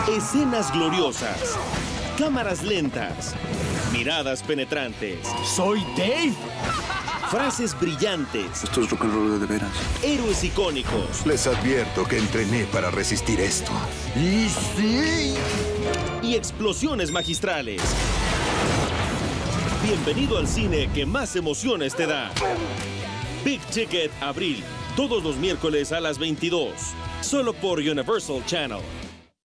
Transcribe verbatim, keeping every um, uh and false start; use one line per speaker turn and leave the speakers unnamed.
Escenas gloriosas, cámaras lentas, miradas penetrantes.
¡Soy Dave!
Frases brillantes.
Esto es rock and roll de veras.
Héroes icónicos.
Les advierto que entrené para resistir esto. ¡Y sí!
Y explosiones magistrales. Bienvenido al cine que más emociones te da. Big Ticket Abril. Todos los miércoles a las veintidós. Solo por Universal Channel.